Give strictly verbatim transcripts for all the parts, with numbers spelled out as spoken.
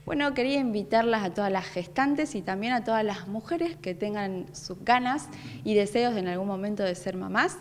Bueno, quería invitarlas a todas las gestantes y también a todas las mujeres que tengan sus ganas y deseos en algún momento de ser mamás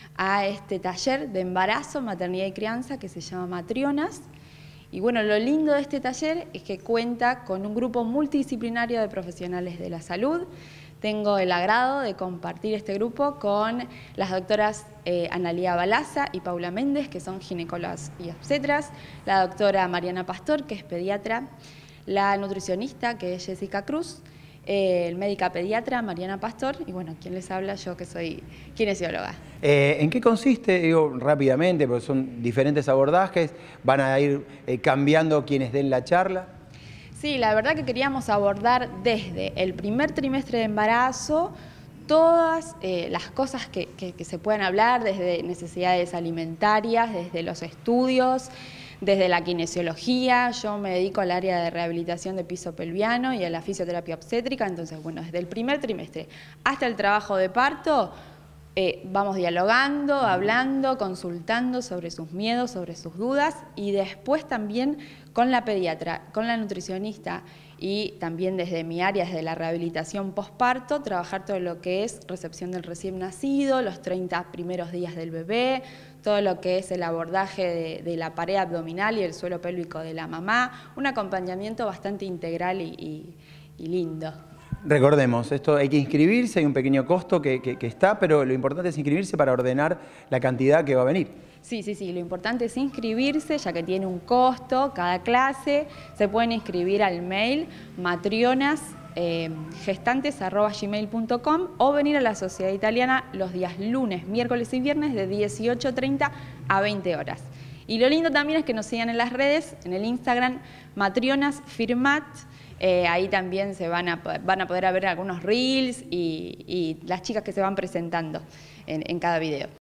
a este taller de embarazo, maternidad y crianza que se llama Matrionas. Y bueno, lo lindo de este taller es que cuenta con un grupo multidisciplinario de profesionales de la salud. Tengo el agrado de compartir este grupo con las doctoras eh, Analía Balaza y Paula Méndez, que son ginecólogas y obstetras, la doctora Mariana Pastor, que es pediatra, la nutricionista, que es Jessica Cruz, eh, el médica pediatra Mariana Pastor, y bueno, ¿quién les habla? Yo, que soy kinesióloga. Eh, ¿En qué consiste? Digo rápidamente, porque son diferentes abordajes, van a ir eh, cambiando quienes den la charla. Sí, la verdad que queríamos abordar desde el primer trimestre de embarazo todas eh, las cosas que, que, que se puedan hablar, desde necesidades alimentarias, desde los estudios, desde la kinesiología. Yo me dedico al área de rehabilitación de piso pelviano y a la fisioterapia obstétrica, entonces, bueno, desde el primer trimestre hasta el trabajo de parto, Eh, vamos dialogando, hablando, consultando sobre sus miedos, sobre sus dudas, y después también con la pediatra, con la nutricionista y también desde mi área, desde la rehabilitación posparto, trabajar todo lo que es recepción del recién nacido, los treinta primeros días del bebé, todo lo que es el abordaje de, de la pared abdominal y el suelo pélvico de la mamá, un acompañamiento bastante integral y, y, y lindo. Recordemos, esto hay que inscribirse, hay un pequeño costo que, que, que está, pero lo importante es inscribirse para ordenar la cantidad que va a venir. Sí, sí, sí, lo importante es inscribirse, ya que tiene un costo cada clase. Se pueden inscribir al mail matrionas gestantes arroba gmail punto com o venir a la Sociedad Italiana los días lunes, miércoles y viernes de dieciocho treinta a veinte horas. Y lo lindo también es que nos sigan en las redes, en el Instagram Matrionas Firmat. Eh, ahí también se van a, van a poder ver algunos reels y, y las chicas que se van presentando en, en cada video.